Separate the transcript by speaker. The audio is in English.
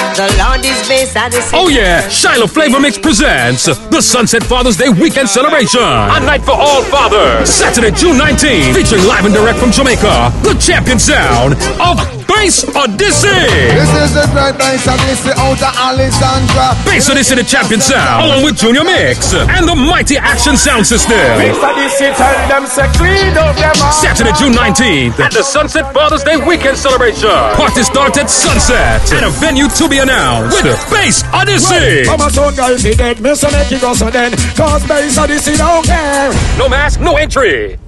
Speaker 1: The Lord is based at the city.
Speaker 2: Oh yeah, Shiloh Flavor Mix presents the Sunset Father's Day Weekend Celebration. A night for all fathers. Saturday, June 19th. Featuring live and direct from Jamaica, the champion sound of Bass Odyssey.
Speaker 3: This is the great Bass Odyssey out of Alexandra.
Speaker 2: Bass Odyssey, the champion sound, along with Junior Mix and the mighty Action Sound System.
Speaker 4: Bass Odyssey, tell them say clean up them all.
Speaker 2: Saturday, June 19th at the Sunset Father's Day Weekend Celebration. Party starts at sunset at a venue to be announced with Bass Odyssey.
Speaker 4: Mama son girl, she dead. Me so make you go so then. Cause Bass Odyssey don't care.
Speaker 2: No mask, no entry.